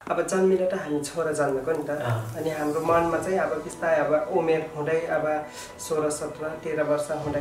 अब जन्मिँदा त हामी छोरा जन्मेको नि त अनि हाम्रो मनमा चाहिँ अब बिस्तारै अब उमेर हुँदै अब 16 17 13 वर्ष हुँदै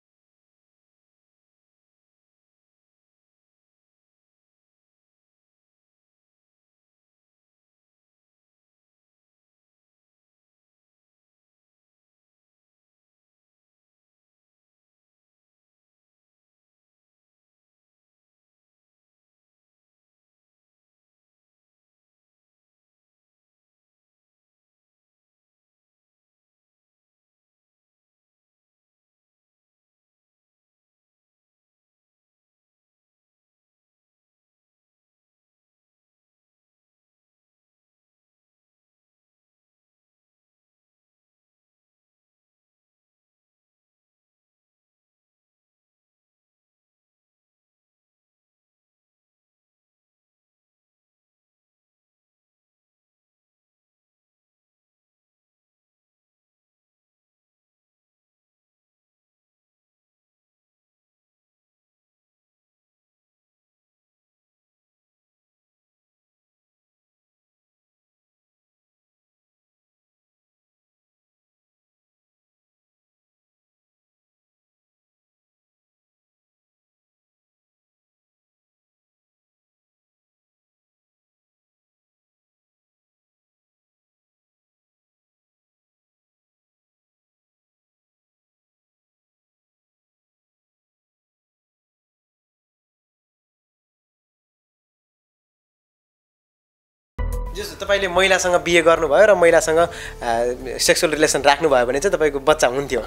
जस्तो तपाईले महिलासँग बिहे गर्नुभयो र महिलासँग सेक्सुअल रिलेसन राख्नुभयो भने चाहिँ तपाईको बच्चा हुन्थ्यो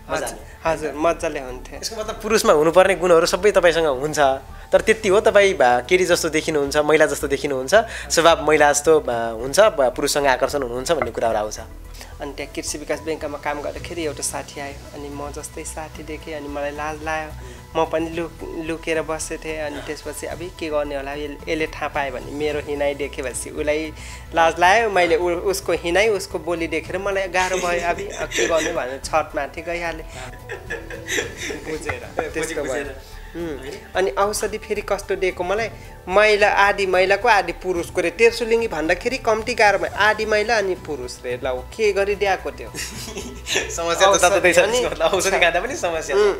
हजुर मजाले हुन्थ्यो यसको मतलब पुरुषमा हुनुपर्ने गुणहरू सबै तपाईसँग हुन्छ तर त्यति हो तपाई केटी जस्तो देखिनुहुन्छ महिला जस्तो देखिनुहुन्छ स्वभाव महिला जस्तो हुन्छ पुरुषसँग आकर्षण हुनुहुन्छ भन्ने कुराहरु आउँछ अनि त्यहाँ कृषि विकास बैंकमा काम गर्दाखेरि एउटा साथी आयो अनि म जस्तै साथी देखेँ अनि मलाई लाज लाग्यो म पनि लुकेर बसेको थिएँ अनि त्यसपछि अब के गर्ने होला यसले थाहा पायो भने मेरो हिनाइ देखेपछि उसलाई लाज लाग्यो मैले उसको हिनाइ उसको बोली देखेर मलाई गाह्रो भयो अब के गर्ने भनेर छटमाथि गइहालेँ बुझेर त्यस्तो भयो अनि औषधि फेरि कस्तो दिएको मलाई महिला आदि महिलाको आदि पुरुषको रे तेर्सुलिङ्गी भन्दाखेरि कम्ती गाह्रो भयो आदि महिला अनि पुरुष रे ल के गरिदिएको त्यो समस्या त ततै छ नि औषधि खाँदा पनि समस्या छ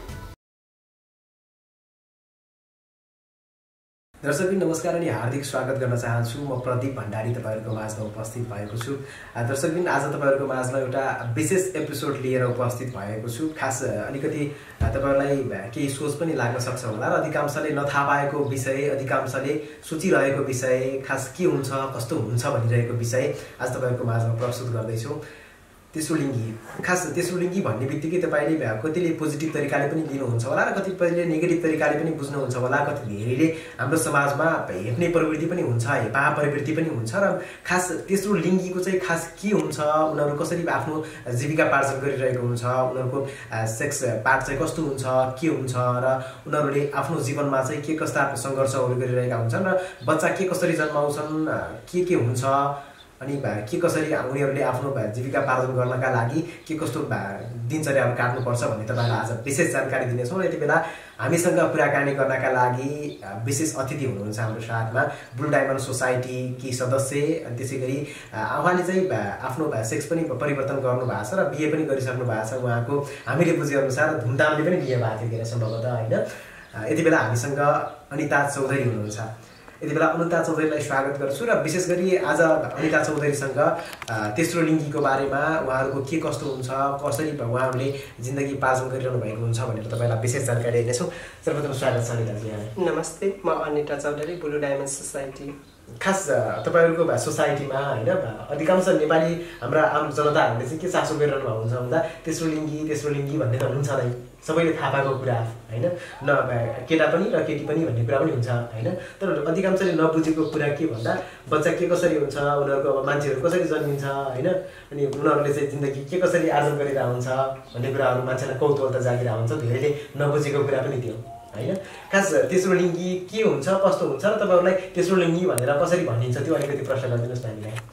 दर्शकबिन नमस्कार अनि हार्दिक स्वागत गर्न चाहन्छु म प्रदीप भण्डारी तपाईहरुको माझमा उपस्थित भएको छु दर्शकबिन आज तपाईहरुको माझमा एउटा विशेष एपिसोड लिएर उपस्थित भएको छु खास अलिकति तपाईहरुलाई केही सोच पनि लाग्न सक्छ होला र अधिकांशले नथाहा पाएको विषय अधिकांशले सोचिरहेको विषय खास के हुन्छ कस्तो हुन्छ भनिरहेको विषय आज तपाईहरुको माझमा प्रस्तुत गर्दै छु तेस्रो लिङ्गी खास तेस्रो लिङ्गी भन्ने बित्तिकै तपाईले कतिले पोजिटिभ तरिकाले पनि लिनुहुन्छ होला र कतिपयले नेगेटिभ तरिकाले पनि बुझ्नुहुन्छ होला कति धेरैले हाम्रो समाजमा हेप्ने प्रवृत्ति पनि हुन्छ हेपा प्रवृत्ति पनि हुन्छ र खास तेस्रो लिङ्गीको चाहिँ खास के हुन्छ उनीहरु कसरी आफ्नो जीविका पार्जन गरिरहेको हुन्छ उनीहरुको सेक्स पार्ट चाहिँ कस्तो हुन्छ के हुन्छ र उनीहरुले आफ्नो जीवनमा चाहिँ के कस्ता संघर्षहरू गरिरहेका हुन्छन् र बच्चा के कसरी जन्माउँछन् के हुन्छ अनि के कसरी उनीहरुले आफ्नो जीविका पार्जन गर्नका लागि के कस्तो दिनचर्याहरू काट्नु पर्छ भन्ने तपाईलाई आज विशेष जानकारी दिनेछौं र यतिबेला हामीसँग कुराकानी गर्नका लागि विशेष अतिथि हुनुहुन्छ हाम्रो साथमा ब्लू डायमन्ड सोसाइटी की सदस्य अनि त्यसैगरी उहाँले चाहिँ आफ्नो सेक्स पनि परिवर्तन गर्नु भएको छ र बिहे पनि गरिसक्नु भएको छ उहाँको हामीले बुझे अनुसार धुमधामले पनि बिहे भएको थियो सम्भवतः हैन यतिबेला हामीसँग अनिता चौधरी हुनुहुन्छ यतिबेला अनिता चौधरीलाई स्वागत गर्छु र विशेष गरी आज अनिता चौधरीसँग तेस्रो लिङ्गीको बारेमा उहाँहरुको के कस्तो हुन्छ कसरी उहाँहरुले जिन्दगी पार्जन गरिरहनु भएको हुन्छ भनेर तपाईलाई विशेष जानकारी दिनेछौं सर्वप्रथम स्वागत छ अनिता जी नमस्ते म Anita Chaudhary blue diamond society खास तपाईहरुको सोसाइटीमा हैन अधिकांश नेपाली हाम्रा आम जनताहरुले चाहिँ के चासो गरिरहनु भएको हुन्छ भन्दा तेस्रो लिङ्गी भन्ने त हुन्छ नै सबैले थाहा पाएको कुरा हैन न केटा पनि र केटी पनि भन्ने कुरा पनि हुन्छ हैन तर अधिकांशले नबुझेको कुरा के भन्दा बच्चा के कसरी हुन्छ उनीहरुको अब मान्छेहरु कसरी जन्मिन्छ हैन अनि उनीहरुले चाहिँ जिन्दगी के कसरी आर्जन गरिरहेको हुन्छ भन्ने कुराहरु मान्छेलाई कौतूहलता जागिरहेको हुन्छ धेरैले नबुझेको कुरा पनि थियो हैन खास तेस्रो लिङ्गी के हुन्छ कस्तो हुन्छ र तपाईहरुलाई तेस्रो लिङ्गी भनेर कसरी भनिन्छ त्यो अलिकति प्रश्न गरिदिनुस् न हामीलाई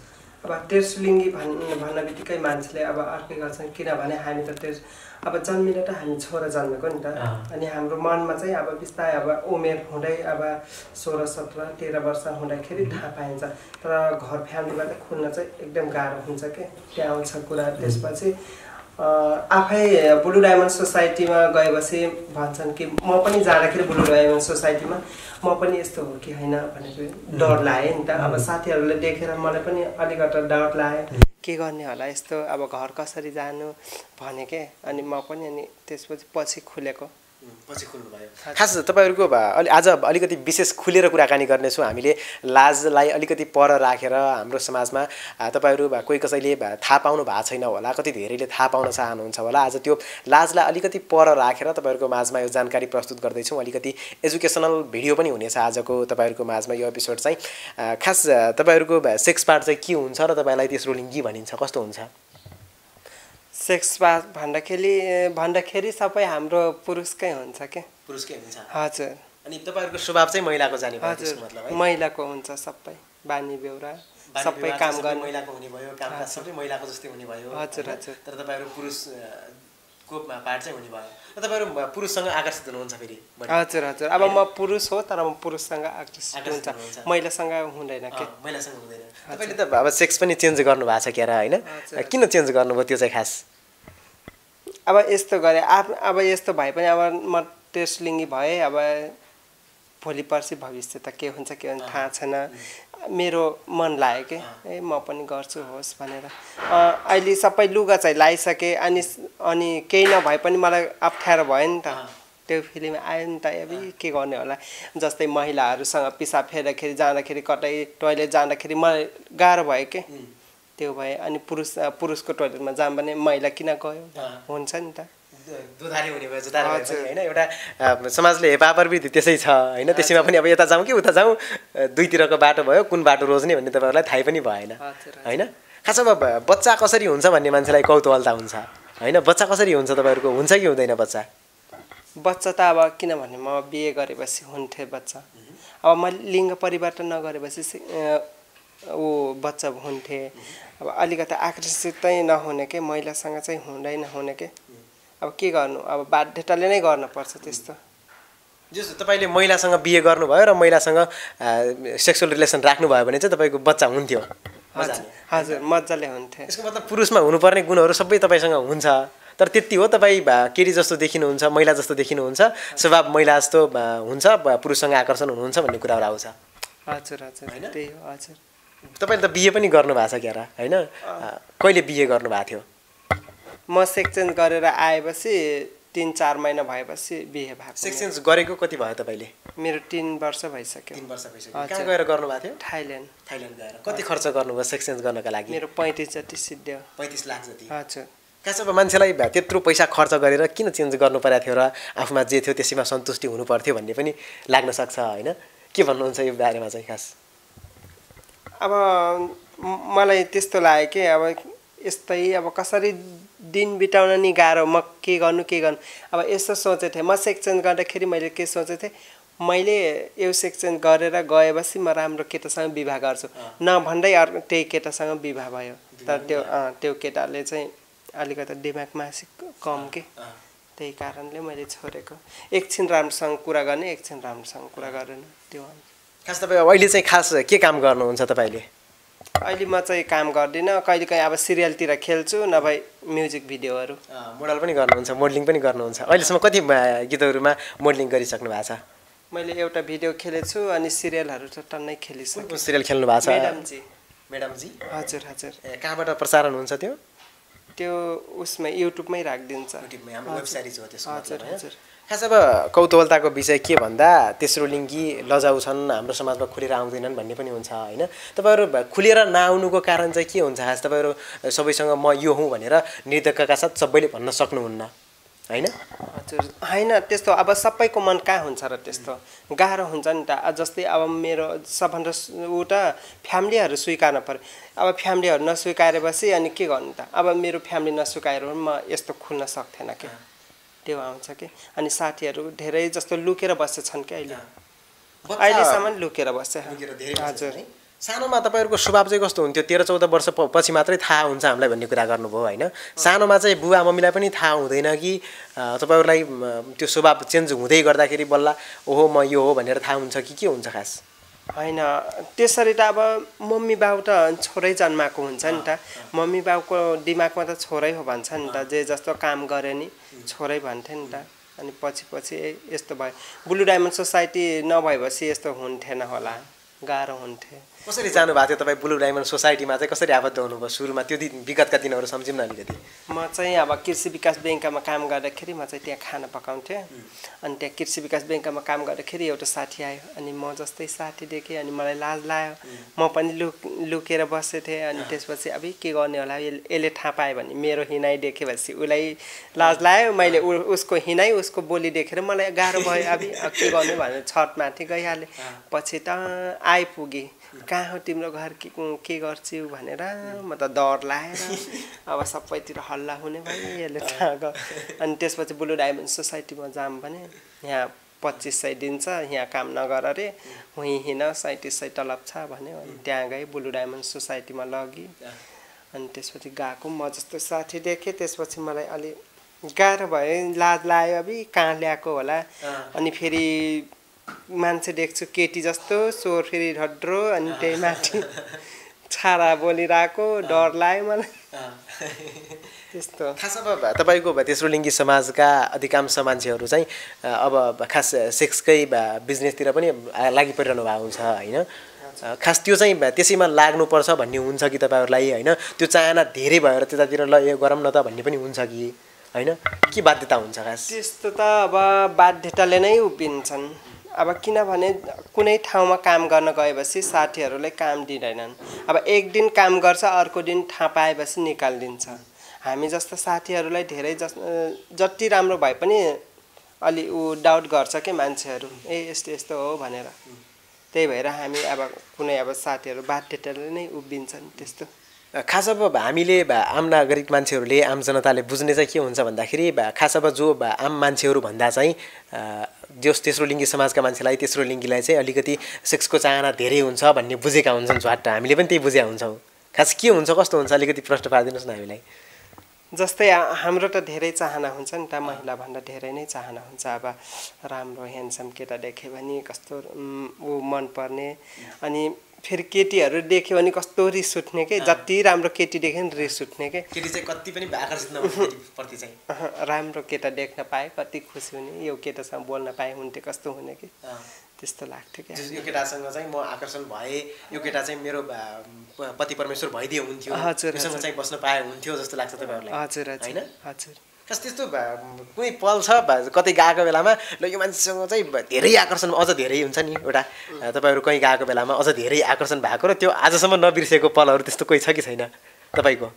अब तेर्सुलिङ्गी भन्न बित्तिकै मान्छेले अब अर्कै गर्छन् किनभने हामी त अब जन्मिन त हामी छोरा जन्मेको नि त अनि हाम्रो मनमा चाहिँ अब बिस्तारै अब उमेर हुँदै अब 16, 17, 13 वर्ष हुँदाखेरि थाहा पाइन्छ तर घर फ्यामिलीबाट खुल्न चाहिँ एकदम गाह्रो हुन्छ के त्यहाँ आउँछ कुरा त्यसपछि आफै ब्लु डायमन्ड सोसाइटीमा गएपछि भन्छन् कि म पनि जाँदाखेरि ब्लु डायमन्ड सोसाइटीमा म पनि यस्तो हो कि होइन भनेर डर लाग्यो नि त अब साथीहरूले देखेर मलाई पनि अलिकति डर लाग्यो के गर्ने होला यस्तो अब घर कसरी जानु भने के अनि म पनि अनि त्यसपछि पछि खुलेको पछि खुल्नु भयो खास तपाईहरुको आज अलिकति विशेष खुलेर कुराकानी गर्नेछौँ हामीले लाजलाई अलिकति पर राखेर हाम्रो समाजमा तपाईहरु कोही कसैले थाहा पाउनु भएको छैन होला कति धेरैले थाहा पाउन चाहनुहुन्छ होला आज त्यो लाजलाई अलिकति पर राखेर तपाईहरुको माझमा यो जानकारी प्रस्तुत गर्दै छौँ अलिकति एजुकेसनल भिडियो पनि हुनेछ आजको तपाईहरुको माझमा यो एपिसोड चाहिँ खास तपाईहरुको सेक्स पार्ट चाहिँ के हुन्छ र तपाईलाई तेस्रो लिङ्गी भनिन्छ कस्तो हुन्छ सेक्स पार्ट भन्दाखेरि सबै हाम्रो पुरुषकै हुन्छ के पुरुषकै हुन्छ हजुर अनि तपाईहरुको स्वभाव चाहिँ महिलाको जाने भयो त्यसको मतलब है महिलाको हुन्छ सबै बानी बेउरा सबै काम गर्ने महिलाको हुने भयो कामकाज सबै महिलाको जस्तै हुने भयो हजुर हजुर तर तपाईहरु पुरुषको पार्ट चाहिँ हुने भयो र तपाईहरु पुरुषसँग आकर्षित हुनुहुन्छ फेरि हजुर हजुर अब म पुरुष हो तर म पुरुषसँग आकर्षित हुन्छ महिलासँग हुँदैन के महिलासँग हुँदैन तपाईले त अब सेक्स पनि चेन्ज गर्नु भएको छ क्यारा हैन किन चेन्ज गर्नुभयो त्यो चाहिँ खास अब यस्तो गरे अब यस्तो भए पनि अब म तेर्सुलिङ्गी भए अब भोलि पर्सि भविष्य त के हुन्छ थाहा छैन मेरो मन लाग्यो के ए म पनि गर्छु होस् भनेर अहिले सबै लुगा चाहिँ लाइसके अनि केही नभए पनि मलाई अप्ठ्यारो भयो नि त त्यो फिल्म आयो नि त अबि के गर्ने होला जस्तै महिलाहरूसँग पिसाब फेर्दाखेरि जाँदाखेरि कतै टोयलेट जाँदाखेरि मलाई गाह्रो भयो के त्यो भए अनि पुरुषको टोयलेटमा जाम भने महिला किन गयो हुन्छ नि त दुधारी हुने भयो जुधारी भएछ हैन एउटा समाजले हेपाप्रवृत्ति त्यसै छ हैन त्यसैमा पनि अब यता जाउँ कि उता जाउँ दुईतिरको बाटो भयो कुन बाटो रोज्ने भन्ने तपाईहरुलाई थाहै पनि भएन हैन खास अब बच्चा कसरी हुन्छ भन्ने मान्छेलाई कौतूहलता हुन्छ हैन बच्चा कसरी हुन्छ तपाईहरुको हुन्छ कि हुँदैन बच्चा त अब किनभने म बिहे गरेपछि हुन्थे बच्चा अब म लिङ्ग परिवर्तन नगरेपछि बच्चा हुन्थे अब अलिकति आकर्षित चाहिँ नहुने के महिलासँग चाहिँ हुँदैन हुने के अब के गर्नु अब बाध्यताले नै गर्न पर्छ त्यस्तो जस्तो तपाईले महिलासँग बिहे गर्नुभयो र महिलासँग सेक्सुअल रिलेसन राख्नु भयो भने चाहिँ तपाईको बच्चा हुन्थ्यो हजुर मज्जाले हुन्थ्यो यसको मतलब पुरुषमा हुनुपर्ने गुणहरू सबै तपाईसँग हुन्छ तर त्यति हो तपाई केटी जस्तो देखिनुहुन्छ महिला जस्तो देखिनुहुन्छ स्वभाव महिला जस्तो हुन्छ पुरुषसँग आकर्षण हुनुहुन्छ भन्ने कुराहरु आउँछ हजुर हजुर त्यही हो हजुर तपाईले त बिहे पनि गर्नु भएको छ क्यारा हैन कहिले बिहे गर्नु भएको थियो म सेक्स चेन्ज गरेर आएपछि 3-4 महिना भएपछि बिहे भएको सेक्स चेन्ज गरेको कति भयो तपाईले मेरो 3 वर्ष भइसक्यो 3 वर्ष भइसक्यो कहाँ गएर गर्नु भएको थियो थाइल्यान्ड गएर कति खर्च गर्नुभयो सेक्स चेन्ज गर्नका लागि मेरो 35 जति सिद्ध्यो 35 लाख जति हजुर खास अब मान्छेलाई त्यत्रो पैसा खर्च गरेर किन चेन्ज गर्नु परेको थियो र आफूमा जे थियो त्यसैमा सन्तुष्टि हुनु पर्थ्यो भन्ने पनि लाग्न सक्छ हैन के भन्नुहुन्छ यो बारेमा चाहिँ खास अब मलाई त्यस्तो लाग्यो कि अब यस्तै अब कसरी दिन बिताउन नि गाह्रो म के गर्नु अब यस्तो सोचेको थिएँ म सेक्स चेन्ज गर्दाखेरि मैले के सोचेको थिएँ मैले यो सेक्स चेन्ज गरेर गएपछि म राम्रो केटासँग विवाह गर्छु नभन्दै अर्को त्यही केटासँग विवाह भयो तर त्यो केटाले चाहिँ अलिकति दिमाग मासिक कम के त्यही कारणले मैले छोडेको एकछिन राम्रोसँग कुरा गर्ने एकछिन राम्रोसँग कुरा गरेन त्यो खास तपाईँ अहिले चाहिँ खास के काम गर्नुहुन्छ तपाईले अहिले म चाहिँ काम गर्दिन कहिलेकाहीँ अब सिरियलतिर खेल्छु नभए म्युजिक भिडियोहरू मोडल पनि गर्नुहुन्छ मोडलिङ पनि गर्नुहुन्छ अहिलेसम्म कति गीतहरुमा मोडलिङ गरिसक्नु भएको छ मैले एउटा भिडियो खेलेछु अनि सिरियलहरू त टन्नै खेलिसकेँ कुन सिरियल खेल्नु भएको छ मैडमजी हजुर हजुर कहाँबाट प्रसारण हुन्छ त्यो उसमा युट्युबमै राखिदिन्छ युट्युबमै हाम्रो वेब सिरिज हो त्यसको हजुर हजुर खास अब कौतूहलताको विषय के भन्दा तेस्रो लिङ्गी लजाउ छन् हाम्रो समाजमा खुलेर आउँदैनन् भन्ने पनि हुन्छ हैन तपाईहरु खुलेर नआउनुको कारण चाहिँ के हुन्छ खास तपाईहरु सबैसँग म यो हुँ भनेर निर्धक्कका साथ सबैले भन्न सक्नुहुन्न हैन हजुर हैन त्यस्तो अब सबैको मन कहाँ हुन्छ र त्यस्तो गाह्रो हुन्छ नि त जस्तै अब मेरो सबभन्दा उता फ्यामिलीहरु स्वीकार्न पर्यो अब फ्यामिलीहरु नस्वीकारेपछि अनि के गर्नु त अब मेरो फ्यामिली नस्वीकाएर म यस्तो खुल्न सक्थेन के त्यो आउँछ के अनि साथीहरु धेरै जस्तो लुकेर बसेछन् के अहिलेसम्म लुकेर बसे हजुर सानोमा तपाईँहरूको स्वभाव चाहिँ कस्तो हुन्थ्यो 13-14 वर्ष पछि मात्रै थाहा हुन्छ हामीलाई भन्ने कुरा गर्नुभयो होइन सानोमा चाहिँ बुवा मम्मीलाई पनि थाहा हुँदैन कि तपाईँहरूलाई त्यो स्वभाव चेन्ज हुँदै गर्दाखेरि बल्ल ओहो म यो हो भनेर थाहा हुन्छ कि के हुन्छ खास होइन त्यसरी त अब मम्मी बाउ त छोरै जन्माएको हुन्छ नि त मम्मी बाउको दिमागमा त छोरै हो भन्छ नि त जे जस्तो काम गरे नि छोरै भन्थे नि त अनि पछि यस्तो भयो ब्लु डायमन्ड सोसाइटी नभएपछि यस्तो हुन्थेन होला गाह्रो हुन्थ्यो कसरी जानु भएको थियो तपाईँ ब्लु डायमन्ड सोसाइटीमा चाहिँ कसरी आबद्ध हुनुभयो सुरुमा त्यो दिन विगतका दिनहरू सम्झौँ न अलिकति म चाहिँ अब कृषि विकास ब्याङ्कमा काम गर्दाखेरि म चाहिँ त्यहाँ खाना पकाउँथेँ अनि त्यहाँ कृषि विकास ब्याङ्कमा काम गर्दाखेरि एउटा साथी आयो अनि म जस्तै साथी देखेँ अनि मलाई लाज लाग्यो म पनि लुकेर बसेको थिएँ अनि त्यसपछि अब के गर्ने होला यसले थाहा पायो भने मेरो हिँडाइ देखेपछि उसलाई लाज लाग्यो मैले उसको हिँडाइ उसको बोली देखेर मलाई गाह्रो भयो अब के गर्ने भनेर छतमाथि गइहालेँ पछि त आइपुगेँ कहाँ हो तिम्रो घर के गर्छु भनेर म त डर लागेर अब सबैतिर हल्ला हुने भयो यसले थाहा गयो अनि त्यसपछि ब्लु डायमन्ड सोसाइटीमा जाम भने यहाँ 2500 दिन्छ यहाँ काम नगर अरे उहीँ हिँड 3700 तलब छ भन्यो अनि त्यहाँ गएँ ब्लु डायमन्ड सोसाइटीमा लगी अनि त्यसपछि गएको म जस्तो साथी देखेँ त्यसपछि मलाई अलि गाह्रो भयो लाज लाग्यो अब कहाँ ल्याएको होला अनि फेरि मान्छे देख्छु केटी जस्तो स्वर फेरि ढड्रो अनि त्यही माथि छाडा बोलिरहेको डर लाग्यो मलाई त्यस्तो खास अब तपाईँको तेस्रो लिङ्गी समाजका अधिकांश मान्छेहरू चाहिँ अब खास सेक्सकै बिजनेसतिर पनि लागि परिरहनु भएको हुन्छ होइन खास त्यो चाहिँ त्यसैमा लाग्नुपर्छ भन्ने हुन्छ कि तपाईँहरूलाई होइन त्यो चाहना धेरै भएर त्यतातिर ल यो गरौँ न त भन्ने पनि हुन्छ कि होइन के बाध्यता हुन्छ खास त्यस्तो त अब बाध्यताले नै उभिन्छन् अब किनभने कुनै ठाउँमा काम गर्न गएपछि साथीहरूले काम दिँदैनन् अब एक दिन काम गर्छ अर्को दिन थाहा पाएपछि निकालिदिन्छ हामी जस्तो साथीहरूलाई धेरै जति राम्रो भए पनि अलि डाउट गर्छ के मान्छेहरू यस्तो यस्तो हो भनेर त्यही भएर हामी अब कुनै अब साथीहरू बाध्यताले नै उभिन्छन् त्यस्तो खास अब हामीले आम नागरिक मान्छेहरूले आम जनताले बुझ्ने चाहिँ के हुन्छ भन्दाखेरि खास अब जो आम मान्छेहरू भन्दा चाहिँ जस तेस्रो लिङ्गी समाजका मान्छेलाई तेस्रो लिङ्गीलाई चाहिँ अलिकति सेक्सको चाहना धेरै हुन्छ भन्ने बुझेका हुन्छन् झट्ट हामीले पनि त्यही बुझेका हुन्छौँ खास के हुन्छ कस्तो हुन्छ अलिकति प्रश्न पारिदिनुहोस् न हामीलाई जस्तै हाम्रो त धेरै चाहना हुन्छ नि त महिला भन्दा धेरै नै चाहना हुन्छ अब राम्रो ह्यान्डसम केटा देख्यो भने कस्तो ऊ मनपर्ने अनि फेरि केटीहरू देख्यो भने कस्तो रिस उठ्ने के जति राम्रो केटी देख्यो नि रिस उठ्ने के केटी चाहिँ कति पनि आकर्षित नहुने केटीप्रति चाहिँ राम्रो केटा देख्न पाए कति खुसी हुने यो केटासँग बोल्न पाए हुन्थ्यो कस्तो हुने कि त्यस्तो लाग्थ्यो क्या यो केटासँग चाहिँ म आकर्षण भए यो केटा चाहिँ मेरो पति परमेश्वर भइदिए हुन्थ्यो हजुरसँग चाहिँ बस्न पाए हुन्थ्यो जस्तो लाग्छ तपाईँहरूलाई हजुर होइन हजुर कस त्यस्तो कुनै पल छ कतै गएको बेलामा ल यो मान्छेसँग चाहिँ धेरै आकर्षण अझ धेरै हुन्छ नि एउटा तपाईँहरू कहीँ गएको बेलामा अझ धेरै आकर्षण भएको र त्यो आजसम्म नबिर्सेको पलहरू त्यस्तो कोही छ कि छैन तपाईँको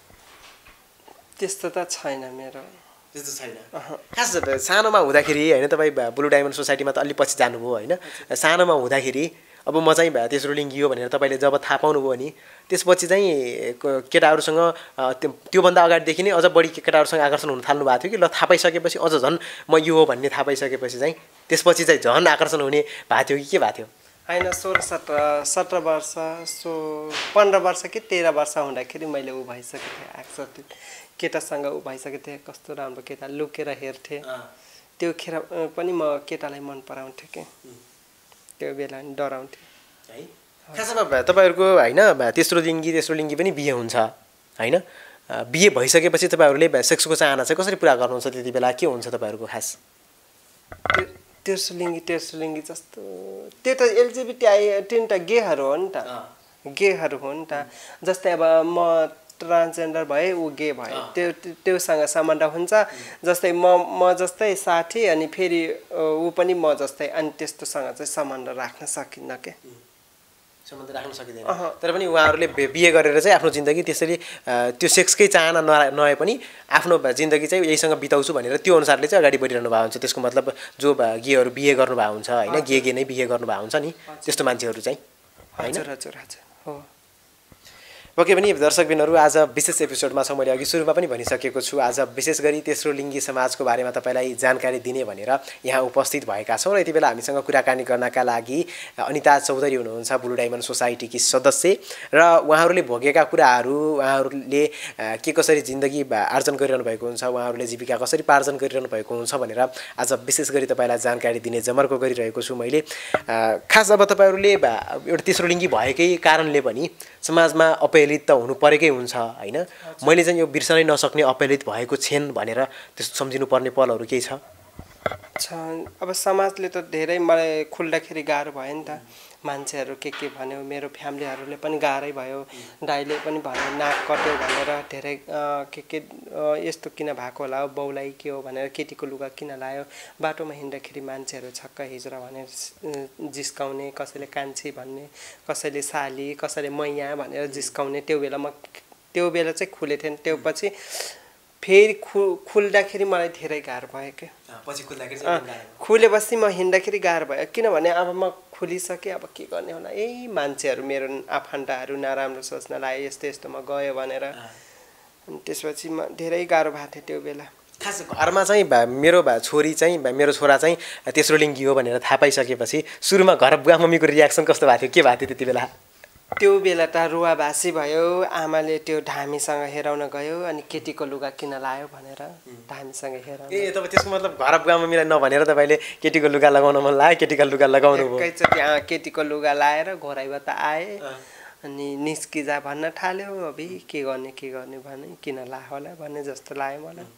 त्यस्तो त छैन मेरो त्यस्तो छैन खास सानोमा हुँदाखेरि होइन तपाईँ ब्लु डायमन्ड सोसाइटीमा त अलि पछि जानुभयो होइन सानोमा हुँदाखेरि अब म चाहिँ तेस्रो लिङ्गी हो भनेर तपाईँले जब थाहा पाउनुभयो नि त्यसपछि चाहिँ केटाहरूसँग त्योभन्दा अगाडिदेखि नै अझ बढी केटाहरूसँग आकर्षण हुन थाल्नु भएको थियो कि ल थाहा पाइसकेपछि अझ झन् म यो हो भन्ने थाहा पाइसकेपछि चाहिँ त्यसपछि चाहिँ झन् आकर्षण हुने भएको थियो कि के भएको थियो होइन 16-17 वर्ष 15 वर्ष कि 13 वर्ष हुँदाखेरि मैले ऊ भइसकेको थिएँ आकर्षित केटासँग ऊ भइसकेको थिएँ कस्तो राम्रो केटा लुकेर हेर्थेँ त्यो खेर पनि म केटालाई मन पराउँथेँ कि त्यो बेला डराउँथेँ है खासमा तपाईँहरूको होइन तेस्रो लिङ्गी पनि बिहे हुन्छ होइन बिहे भइसकेपछि तपाईँहरूले सेक्सको चाहना चाहिँ कसरी पुरा गर्नुहुन्छ त्यति बेला के हुन्छ तपाईँहरूको खास तेस्रो लिङ्गी जस्तो त्यो त एलजिबिटिआई तिनवटा गेहरू हो नि त गेहरू हो नि त जस्तै अब म ट्रान्सजेन्डर भए ऊ गे भयो त्योसँग सम्बन्ध हुन्छ जस्तै म जस्तै साथी अनि फेरि ऊ पनि म जस्तै अनि त्यस्तोसँग चाहिँ सम्बन्ध राख्न सकिन्न के सम्बन्ध राख्न सकिँदैन तर पनि उहाँहरूले बिहे गरेर चाहिँ आफ्नो जिन्दगी त्यसरी त्यो सेक्सकै चाहना नआए पनि आफ्नो जिन्दगी चाहिँ यहीसँग बिताउँछु भनेर त्यो अनुसारले चाहिँ अगाडि बढिरहनु भएको हुन्छ त्यसको मतलब जो गेहरू बिहे गर्नुभएको हुन्छ होइन गे नै बिहे गर्नुभएको हुन्छ नि त्यस्तो मान्छेहरू चाहिँ हजुर हजुर हजुर हो ओके पनि दर्शकबिनहरू आज विशेष एपिसोडमा छौँ। मैले अघि सुरुमा पनि भनिसकेको छु, आज विशेष गरी तेस्रो लिङ्गी समाजको बारेमा तपाईँलाई जानकारी दिने भनेर यहाँ उपस्थित भएका छौँ र यति बेला हामीसँग कुराकानी गर्नका लागि अनिता चौधरी हुनुहुन्छ, ब्लू डायमन्ड सोसाइटीकी सदस्य र उहाँहरूले भोगेका कुराहरू, उहाँहरूले के कसरी जिन्दगी आर्जन गरिरहनु भएको हुन्छ, उहाँहरूले जीविका कसरी पार्जन गरिरहनु भएको हुन्छ भनेर आज विशेष गरी तपाईँलाई जानकारी दिने जमर्को गरिरहेको छु मैले। खास अब तपाईँहरूले एउटा तेस्रो लिङ्गी भएकै कारणले पनि समाजमा अपहेलित त हुनु परेकै हुन्छ हैन। मैले चाहिँ यो बिर्सनै नसक्ने अपहेलित भएको छेन भनेर त्यस्तो सम्झिनु पर्ने पलहरू केही छ? अब समाजले त धेरै मलाई खुल्दाखेरि गाह्रो भयो नि त। मान्छेहरू के भन्यो, मेरो फ्यामिलीहरूले पनि गाह्रै भयो, दाइले पनि भन्यो नाक कट्यो भनेर धेरै के यस्तो किन भएको होला हो, बाउलाई के हो भनेर केटीको लुगा किन लायो, बाटोमा हिँड्दाखेरि मान्छेहरू छक्क हिजरा भनेर जिस्काउने, कसैले कान्छी भन्ने, कसैले साली, कसैले मैया भनेर जिस्काउने। त्यो बेला चाहिँ खुले थिएन। त्यो पछि फेरि खुल्दाखेरि मलाई धेरै गाह्रो भयो क्या। पछि खुलेपछि म हिँड्दाखेरि गाह्रो भयो, किनभने अब म खुलिसकेँ, अब के गर्ने होला, मान्छेहरू मेरो आफन्ताहरू नराम्रो सोच्न लाग्यो, यस्तो यस्तोमा गयो भनेर। अनि त्यसपछि म धेरै गाह्रो भएको थियो त्यो बेला। खास घरमा चाहिँ मेरो छोरी चाहिँ मेरो छोरा चाहिँ तेस्रो लिङ्गी हो भनेर थाहा पाइसकेपछि सुरुमा घर बुवा मम्मीको रियाक्सन कस्तो भएको थियो, के भएको थियो त्यति बेला? त्यो बेला त रुवाभासी भयो। आमाले त्यो धामीसँग हेराउन गयो, अनि केटीको लुगा किन लायो भनेर धामीसँग हेराउन। तपाईँ त्यसको मतलब घर बुवा मम्मीलाई नभनेर तपाईँले केटीको लुगा लगाउन मन लाग्यो, केटीको लुगा लगाउनु भयो? एकैचोटि केटीको लुगा लाएर घोराइबाट आएँ, अनि निस्किजा भन्न थाल्यो। अबि के गर्ने भने किन ला होला भन्ने जस्तो लाग्यो मलाई।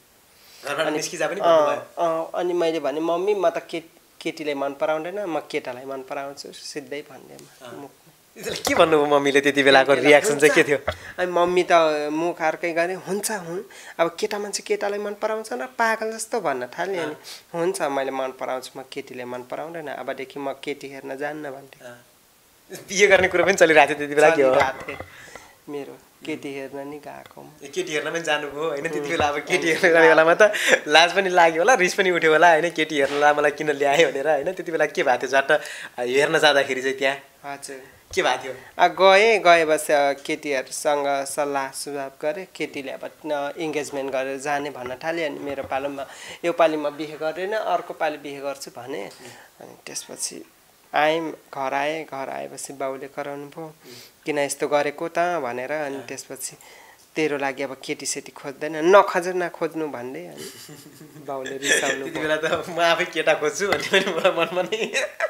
अनि मैले भने मम्मी म त केटीलाई मन पराउँदैन, म केटालाई मन पराउँछु सिधै भन्ने। के भन्नुभयो मम्मीले? त्यति बेलाको रियाक्सन चाहिँ के थियो? अनि मम्मी त मुख अर्कै गरे, हुन्छ अब केटा मान्छे केटालाई मन पराउँछ न, पागल जस्तो भन्न थाल्यो। अनि हुन्छ मैले मन पराउँछु, म केटीलाई मन पराउँदैन, अबदेखि म केटी हेर्न जान्न भन्थे। बिहे गर्ने कुरा पनि चलिरहेको थियो त्यति बेला? के हो मेरो केटी हेर्न नि गएको, केटी हेर्न पनि जानुभयो होइन? त्यति बेला अब केटी हेर्ने बेलामा त लाज पनि लाग्यो होला, रिस पनि उठ्यो होला होइन, केटी हेर्नलाई मलाई किन ल्यायो भनेर होइन? त्यति बेला के भएको थियो झट्ट हेर्न जाँदाखेरि चाहिँ त्यहाँ? हजुर के भएको थियो? गएपछि केटीहरूसँग सल्लाह सुझाव गरेँ, केटीले अब इङ्गेजमेन्ट गरेर जाने भन्न थाल्यो। अनि मेरो पालोमा यो पालि म बिहे गरेन, अर्को पालि बिहे गर्छु भने। अनि त्यसपछि घर आएपछि बाउले कराउनु भयो, किन यस्तो गरेको त भनेर। अनि त्यसपछि तेरो लागि अब केटीसेटी खोज्दैन, नखोज्नु भन्दै। अनि बाउले रिसाउनु। त्यति बेला त म आफै केटा खोज्छु भन्ने मलाई मनमा नै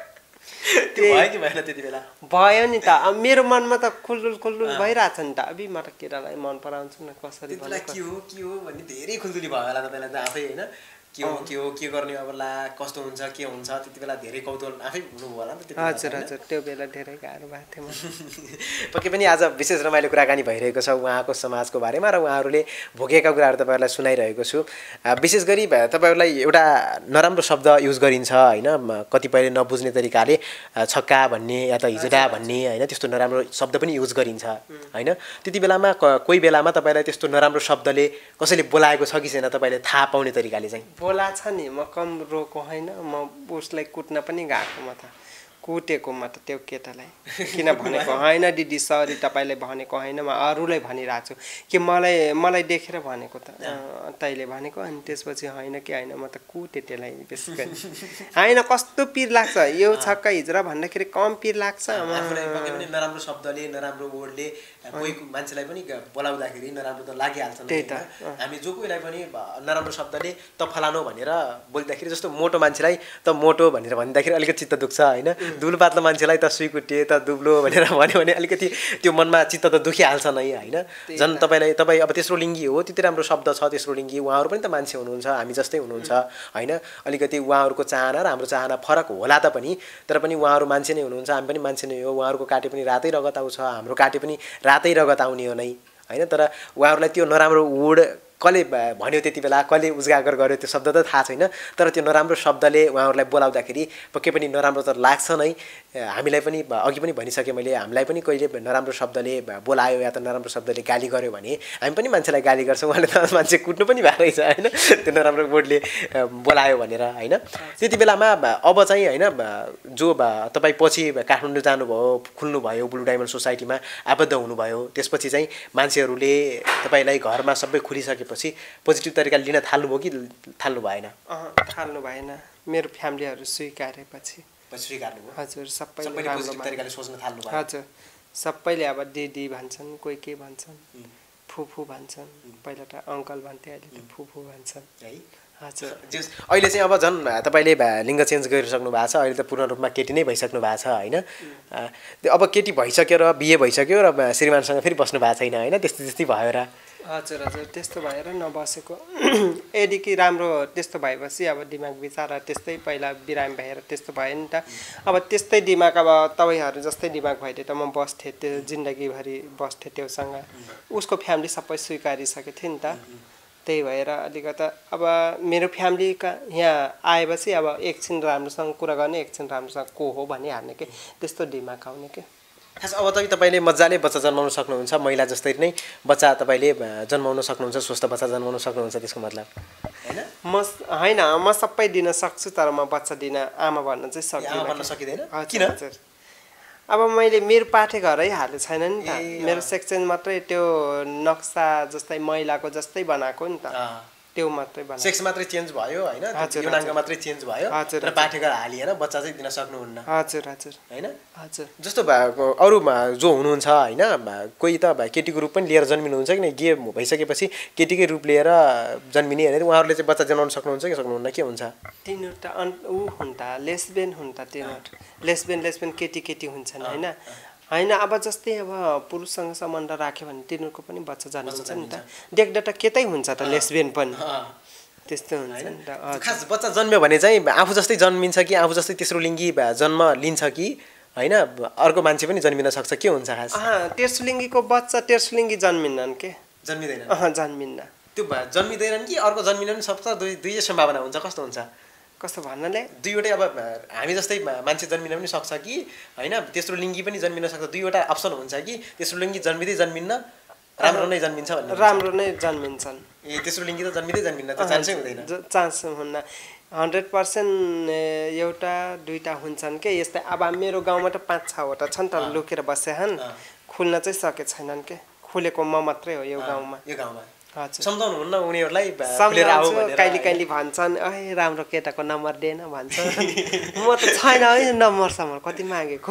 भयो कि भएन? त्यति बेला भयो नि त। अब मेरो मनमा त खुल्लुल भइरहेछ नि त। अब म त केटालाई मन पराउँछु न, कसरी के हो भन्ने धेरै खुल्दुली भयो होला तपाईँलाई त आफै होइन? के गर्ने अब ला, कस्तो हुन्छ, के हुन्छ, त्यति बेला धेरै कौतूहल आफै हुनुभयो होला नि त? हजुर त्यो बेला धेरै गाह्रो भएको थियो म। पक्कै पनि आज विशेष रमाइलो कुराकानी भइरहेको छ उहाँको समाजको बारेमा र उहाँहरूले भोगेका कुराहरू तपाईँहरूलाई सुनाइरहेको छु। विशेष गरी तपाईँहरूलाई एउटा नराम्रो शब्द युज गरिन्छ होइन, कतिपयले नबुझ्ने तरिकाले छक्का भन्ने या त हिजडा भन्ने होइन, त्यस्तो नराम्रो शब्द पनि युज गरिन्छ होइन? त्यति बेलामा कोही बेलामा तपाईँलाई त्यस्तो नराम्रो शब्दले कसैले बोलाएको छ कि छैन तपाईँले थाहा पाउने तरिकाले चाहिँ? बोला छ नि, म कम रोको होइन, म उसलाई कुट्न पनि गएको, म त कुटेको म त त्यो केटालाई। किन भनेको होइन दिदी सरी तपाईँलाई भनेको होइन, म अरूलाई भनिरहेको छु कि मलाई देखेर भनेको त तैँले भनेको। अनि त्यसपछि होइन कि होइन, म त कुटेँ त्यसलाई विशेष गरी। होइन कस्तो पिर लाग्छ यो छक्का हिजरा भन्दाखेरि, कम पिर लाग्छ। नराम्रो शब्दले, नराम्रो वर्डले कोही मान्छेलाई पनि बोलाउँदाखेरि नराम्रो त लागिहाल्छ। त्यही त हामी जो कोहीलाई पनि नराम्रो शब्दले त फलानु भनेर बोल्दाखेरि, जस्तो मोटो मान्छेलाई त मोटो भनेर भन्दाखेरि अलिकति चित्त दुख्छ होइन, दुब्लो पातलो मान्छेलाई त सुइकुटे त दुब्लो भनेर भन्यो भने अलिकति त्यो मनमा चित्त त दुखिहाल्छ नै होइन? झन् तपाईँ अब तेस्रो लिङ्गी हो, त्यति राम्रो शब्द छ तेस्रो लिङ्गी, उहाँहरू पनि त मान्छे हुनुहुन्छ, हामी जस्तै हुनुहुन्छ होइन? अलिकति उहाँहरूको चाहना र हाम्रो चाहना फरक होला त पनि, तर पनि उहाँहरू मान्छे नै हुनुहुन्छ, हामी पनि मान्छे नै हो। उहाँहरूको काटे पनि रातै रगत आउँछ, हाम्रो काटे पनि रातै रगत आउने हो नै होइन? तर उहाँहरूलाई त्यो नराम्रो वर्ड कसले भन्यो त्यति बेला कसले उजागर गर्यो त्यो शब्द त थाहा छैन तर त्यो नराम्रो शब्दले उहाँहरूलाई बोलाउँदाखेरि पक्कै पनि नराम्रो त लाग्छ नै हामीलाई पनि अघि पनि भनिसकेँ मैले हामीलाई पनि कहिले नराम्रो शब्दले बोलायो या त नराम्रो शब्दले गाली गर्यो भने हामी पनि मान्छेलाई गाली गर्छौँ उहाँले त मान्छे कुट्नु पनि भएको रहेछ होइन त्यो नराम्रो वर्डले बोलायो भनेर होइन त्यति बेलामा अब चाहिँ होइन जो तपाईँ पछि काठमाडौँ जानुभयो खुल्नुभयो ब्लू डायमन्ड सोसाइटीमा आबद्ध हुनुभयो त्यसपछि चाहिँ मान्छेहरूले तपाईँलाई घरमा सबै खुलिसकेपछि पोजिटिभ तरिकाले लिन थाल्नुभयो कि थाल्नु भएन थाल्नु भएन मेरो फ्यामिलीहरू स्वीकारेपछि स्वीकार्नुभयो हजुर सबैले पोजिटिभ तरिकाले सोच्न थाल्नु भयो हजुर सबैले अब दिदी भन्छन् कोही के भन्छन् फुफू भन्छन् पहिला त अङ्कल भन्थे अहिले त फुफू भन्छन् है हजुर अहिले चाहिँ अब झन् तपाईँले लिङ्ग चेन्ज गरिसक्नु भएको छ अहिले त पूर्ण रूपमा केटी नै भइसक्नु भएको छ होइन अब केटी भइसक्यो र बिहे भइसक्यो र श्रीमानसँग फेरि बस्नु भएको छैन होइन त्यस्तै त्यस्तै भयो र हजुर हजुर त्यस्तो भएर नबसेको यदि कि राम्रो त्यस्तो भएपछि अब दिमाग विचार त्यस्तै पहिला बिरामी भएर त्यस्तो भयो नि त अब त्यस्तै दिमाग अब तपाईँहरू जस्तै दिमाग भइदियो त म बस्थेँ त्यो जिन्दगीभरि बस्थेँ त्योसँग उसको फ्यामिली सबै स्वीकारिसकेको थियो नि त त्यही भएर अलिकता अब मेरो फ्यामिली यहाँ आएपछि अब एकछिन राम्रोसँग कुरा गर्ने एकछिन राम्रोसँग को हो भनिहाल्ने के त्यस्तो दिमाग आउने के खास अब तपाईँले मजाले बच्चा जन्माउन सक्नुहुन्छ महिला जस्तै नै बच्चा तपाईँले जन्माउन सक्नुहुन्छ स्वस्थ बच्चा जन्माउन सक्नुहुन्छ त्यसको मतलब होइन म सबै दिन सक्छु तर म बच्चा दिन आमा भन्न चाहिँ सक्दिनँ भन्न सकिँदैन किन अब मैले मेरो पाठेघरै हालेको छैन नि त मेरो सेक्सन मात्रै त्यो नक्सा जस्तै महिलाको जस्तै बनाएको नि त त्यो मात्रै बनाएको सेक्स मात्रै चेन्ज भयो होइन यौनाङ्ग मात्रै चेन्ज भयो र पाठेघर हालिएन बच्चा चाहिँ दिन सक्नुहुन्न हजुर हजुर होइन हजुर जस्तो अरू जो हुनुहुन्छ होइन कोही त केटीको रूप पनि लिएर जन्मिनुहुन्छ कि गे भइसकेपछि केटीकै रूप लिएर जन्मिने होइन उहाँहरूले चाहिँ बच्चा जन्माउन सक्नुहुन्छ कि सक्नुहुन्न के हुन्छ तिनीहरू त ऊ हुन्त लेस्बियन हुन्त तिनीहरू लेस्बियन केटी केटी हुन्छन् होइन होइन अब जस्तै अब पुरुषसँग सम्बन्ध राख्यो भने तिनीहरूको पनि बच्चा जन्मिन्छ नि त देख्दा त केतै हुन्छ त लेस्बियन पनि त्यस्तो हुन्छ नि त खास बच्चा जन्म्यो भने चाहिँ आफू जस्तै जन्मिन्छ कि आफू जस्तै तेस्रो लिङ्गी जन्म लिन्छ कि होइन अर्को मान्छे पनि जन्मिन सक्छ के हुन्छ खास तेस्रो लिङ्गीको बच्चा तेस्रो लिङ्गी जन्मिन्नन् के जन्मिँदैन जन्मिन्न त्यो जन्मिँदैनन् कि अर्को जन्मिन पनि सक्छ दुई सम्भावना हुन्छ कस्तो हुन्छ कस्तो भन्नाले दुईवटै अब हामी जस्तै मान्छे जन्मिन पनि सक्छ कि होइन तेस्रो लिङ्गी पनि जन्मिन सक्छ दुईवटा अप्सन हुन्छ कि तेस्रो लिङ्गी जन्मिँदै जन्मिन्न राम्रो नै जन्मिन्छ भन्ने राम्रो नै जन्मिन्छन् ए तेस्रो लिङ्गी त जन्मिँदै जन्मिन्न त्यो चान्सै हुँदैन चान्स हुन्न 100% एउटा दुईटा हुन्छन् के यस्तै अब मेरो गाउँमा त 5-6वटा छन् तर लुकेर बसेछन् खुल्न चाहिँ सके छैनन् के खुलेको म मात्रै हो यो गाउँमा सम्झाउनुहुन्न उनीहरूलाई कहिले कहिले भन्छन् ए राम्रो केटाको नम्बर दिएन भन्छ म त छैन है नम्बरसम्म कति मागेको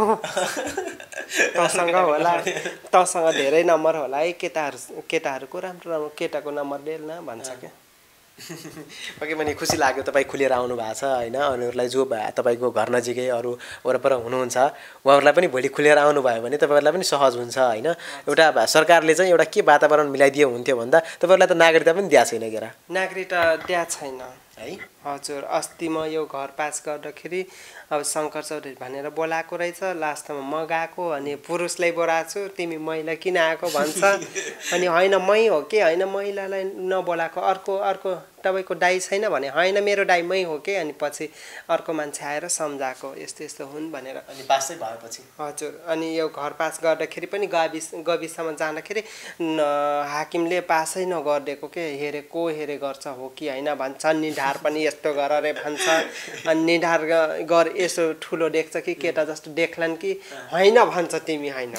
तसँग होला तसँग धेरै नम्बर होला है केटाहरूको राम्रो केटाको नम्बर दिएन भन्छ क्या पक्कै पनि खुसी लाग्यो तपाईँ खुलेर आउनु भएको छ होइन उनीहरूलाई जो तपाईँको घर नजिकै अरू वरपर हुनुहुन्छ उहाँहरूलाई पनि भोलि खुलेर आउनुभयो भने तपाईँहरूलाई पनि सहज हुन्छ होइन एउटा सरकारले चाहिँ एउटा के वातावरण मिलाइदियो हुन्थ्यो भन्दा तपाईँहरूलाई त नागरिकता पनि दिएको छैन केरा नागरिकता दिएको छैन है हजुर अस्ति म यो घर पास गर्दाखेरि अब शङ्कर चौधरी भनेर बोलाएको रहेछ लास्टमा म गएको अनि पुरुषलाई बोलाएको छु तिमी महिला किन आएको भन्छ अनि होइन मै हो कि होइन महिलालाई नबोलाएको अर्को तपाईँको दाइ छैन भने होइन मेरो दाइ मै हो कि अनि पछि अर्को मान्छे आएर सम्झाएको यस्तो यस्तो हुन् भनेर अनि पासै भएपछि हजुर अनि यो घर पास गर्दाखेरि पनि गविसम्म जाँदाखेरि हाकिमले पासै नगरिदिएको के हेरेको हेरे गर्छ हो कि होइन भन्छ निधार पनि यस्तो गर अरे भन्छ अनि निधार गर यसो ठुलो देख्छ कि केटा जस्तो देख्लान् कि होइन भन्छ तिमी होइन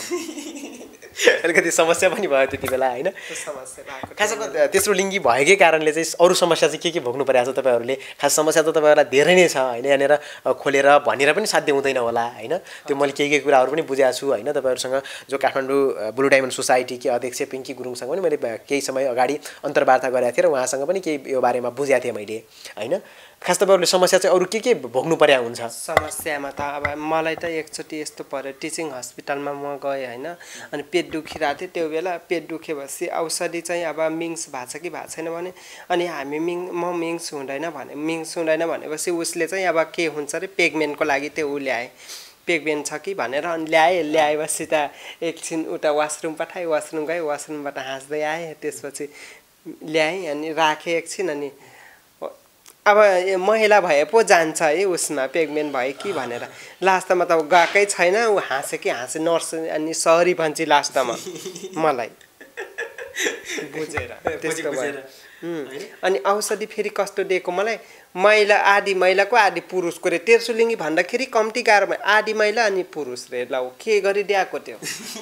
अलिकति समस्या पनि भयो त्यति बेला होइन खास तेस्रो लिङ्गी भएकै कारणले चाहिँ अरू समस्या चाहिँ के भोग्नु परिरहेको छ तपाईँहरूले खास समस्या त तपाईँहरूलाई धेरै नै छ होइन यहाँनिर खोलेर भनेर पनि साध्य हुँदैन होला होइन त्यो मैले केही कुराहरू पनि बुझाएको छु होइन तपाईँहरूसँग जो काठमाडौँ ब्लू डायमन्ड सोसाइटीकी अध्यक्ष पिङ्की गुरुङसँग पनि मैले केही समय अगाडि अन्तर्वार्ता गरेको थिएँ र उहाँसँग पनि केही यो बारेमा बुझाएको थिएँ मैले होइन खास तपाईँहरूले समस्या चाहिँ अरू के भोग्नु पर्या हुन्छ समस्यामा त अब मलाई त एकचोटि यस्तो पर्यो टिचिङ हस्पिटलमा म गएँ होइन अनि पेट दुखिरहेको थियो त्यो बेला पेट दुखेपछि औषधि चाहिँ अब मिङ्स भएको छ कि भएको छैन भने अनि हामी म मिङ्स हुँदैन भनेपछि उसले चाहिँ अब के हुन्छ अरे पेगमेन्टको लागि त्यो ऊ ल्याए पेगमेन्ट छ कि भनेर अनि ल्याएपछि त एकछिन उता वासरुम पठाएँ वासरुम गएँ वासरुमबाट हाँस्दै आएँ त्यसपछि ल्याएँ अनि राखेँ एकछिन अनि अब महिला भए पो जान्छ है उसमा प्रेग्नेन्ट भयो कि भनेर लास्टमा त गएकै छैन ऊ हाँसे कि हाँसे नर्स अनि सरी भन्छ लास्टमा मलाई बुझेर त्यस्तो भयो अनि औषधि फेरि कस्तो दिएको मलाई महिला आधी महिलाको आधी पुरुषको रे तेर्सुलिङ्गी भन्दाखेरि कम्ती गाह्रो भयो आधी महिला अनि पुरुष रे ल के गरिदिएको त्यो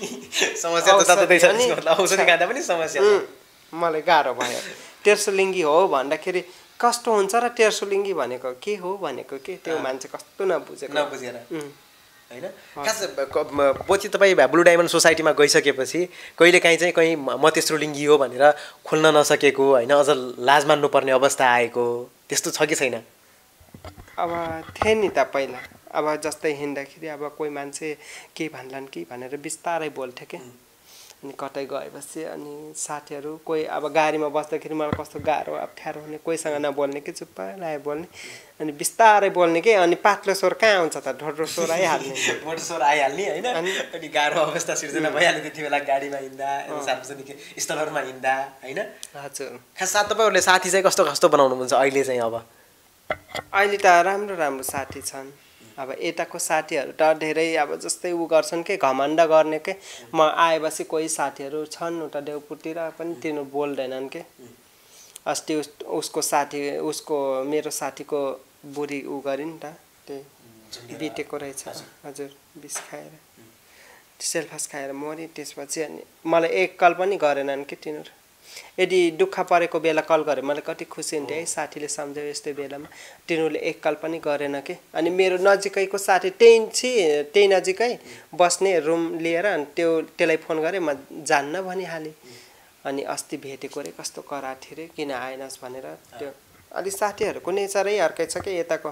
मलाई गाह्रो भयो तेर्सुलिङ्गी हो भन्दाखेरि कस्तो हुन्छ र तेर्सुलिङ्गी भनेको के हो भनेको के त्यो मान्छे कस्तो नबुझेर हैन खास पछि तपाईँ ब्लू डायमन्ड सोसाइटीमा गइसकेपछि कहिलेकाहीँ चाहिँ कहीँ म तेस्रो लिङ्गी हो भनेर खोल्न नसकेको होइन अझ लाज मान्नुपर्ने अवस्था आएको त्यस्तो छ कि छैन अब थिएँ नि त पहिला अब जस्तै हिँड्दाखेरि अब कोही मान्छे के भन्लान् कि भनेर बिस्तारै बोल्थ्यो के अनि कतै गएपछि अनि साथीहरू कोही अब गाडीमा बस्दाखेरि मलाई कस्तो गाह्रो अप्ठ्यारो हुने कोहीसँग नबोल्ने कि चुप्प लाग्यो बोल्ने अनि बिस्तारै बोल्ने के अनि पातलो स्वर कहाँ आउँछ त ढोड्रो स्वर आइहाल्ने मोटो स्वर आइहाल्ने होइन अनि गाह्रो अवस्था सिर्जना भइहाल्यो त्यति बेला गाडीमा हिँड्दा सार्वजनिक स्थलहरूमा हिँड्दा होइन हजुर खास तपाईँहरूले साथी चाहिँ कस्तो कस्तो बनाउनुहुन्छ अहिले चाहिँ अब अहिले त राम्रो राम्रो साथी छन् अब यताको साथीहरू त धेरै अब जस्तै उ गर्छन् के घमण्ड गर्ने के म आएपछि कोही साथीहरू छन् उता देउपुरतिर पनि तिनीहरू बोल्दैनन् के अस्ति उसको साथी उसको मेरो साथीको बुढी उ गरिन् त त्यही बितेको रहेछ हजुर विष खाएर सेल्फास खाएर मरि त्यसपछि अनि मलाई एक कल पनि गरेनन् कि तिनीहरू यदि दुःख परेको बेला कल गरे मलाई कति खुसी हुन्थ्यो है साथीले सम्झ्यो यस्तै बेलामा तिनीहरूले एक कल पनि गरेन के अनि मेरो नजिकैको साथी त्यही नजिकै बस्ने रुम लिएर अनि त्यसलाई फोन गरेँ म जान्न भनिहालेँ अनि अस्ति भेटेको रे कस्तो करा थियो रे किन आएनस् भनेर त्यो अलि साथीहरूको नेचरै अर्कै छ कि यताको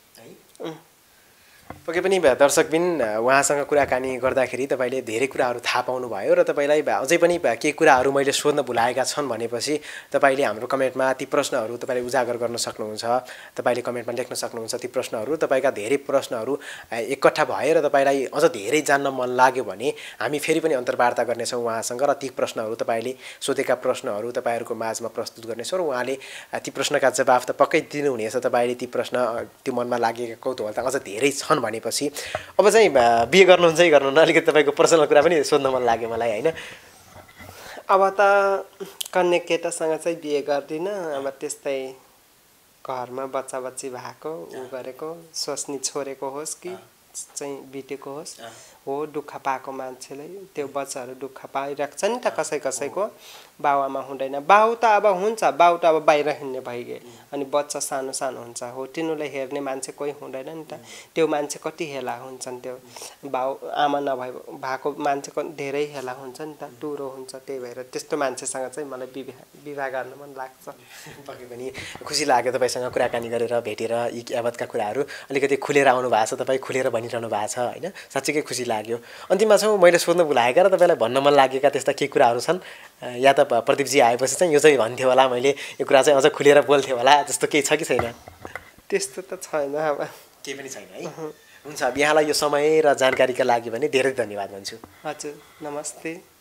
पक्कै पनि दर्शकबिन उहाँसँग कुराकानी गर्दाखेरि तपाईँले धेरै कुराहरू थाहा पाउनुभयो र तपाईँलाई अझै पनि के कुराहरू मैले सोध्न भुलाएका छन् भनेपछि तपाईँले हाम्रो कमेन्टमा ती प्रश्नहरू तपाईँले उजागर गर्न सक्नुहुन्छ तपाईँले कमेन्टमा लेख्न सक्नुहुन्छ ती प्रश्नहरू तपाईँका धेरै प्रश्नहरू एकट्ठा भएर तपाईँलाई अझ धेरै जान्न मन लाग्यो भने हामी फेरि पनि अन्तर्वार्ता गर्नेछौँ उहाँसँग र ती प्रश्नहरू तपाईँले सोधेका प्रश्नहरू तपाईँहरूको माझमा प्रस्तुत गर्नेछौँ र उहाँले ती प्रश्नका जवाफ त पक्कै दिनुहुनेछ तपाईँले ती प्रश्न त्यो मनमा लागेका कौतूहलता अझ धेरै छन् भनेपछि अब चाहिँ बिहे गर्नुहुन्छ कि गर्नुहुन्न अलिकति तपाईँको पर्सनल कुरा पनि सोध्न मन लाग्यो मलाई होइन अब त कन्या केटासँग चाहिँ बिहे गर्दिनँ अब त्यस्तै घरमा बच्चा बच्ची भएको उ गरेको सोच्ने छोडेको होस् कि चाहिँ बितेको होस् हो दुःख पाएको मान्छेले त्यो बच्चाहरू दुःख पाइरहेको छ नि त कसैको बाउआमा हुँदैन बाउ त अब हुन्छ बाउ त अब बाहिर हिँड्ने भइगए अनि बच्चा सानो सानो हुन्छ हो तिनीहरूलाई हेर्ने मान्छे कोही हुँदैन नि त त्यो मान्छे कति हेला हुन्छन् त्यो बाउ आमा नभए भएको मान्छेको धेरै हेला हुन्छ नि त टुरो हुन्छ त्यही भएर त्यस्तो मान्छेसँग चाहिँ मलाई विवाह गर्न मन लाग्छ पक्कै पनि खुसी लाग्यो तपाईँसँग कुराकानी गरेर भेटेर यी यावतका कुराहरू अलिकति खुलेर आउनु भएको छ तपाईँ खुलेर भनिरहनु भएको छ होइन साँच्चीकै खुसी लाग्यो अन्तिममा चाहिँ मैले सोध्न भुलाएका र तपाईँलाई भन्न मन लागेका त्यस्ता के कुराहरू छन् या त प्रदीपजी आएपछि चाहिँ यो चाहिँ भन्थ्यो होला मैले यो कुरा चाहिँ अझ खुलेर बोल्थ्यो होला जस्तो केही छ कि छैन त्यस्तो त छैन अब केही पनि छैन है हुन्छ अब यहाँलाई यो समय र जानकारीका लागि भने धेरै धन्यवाद भन्छु हजुर नमस्ते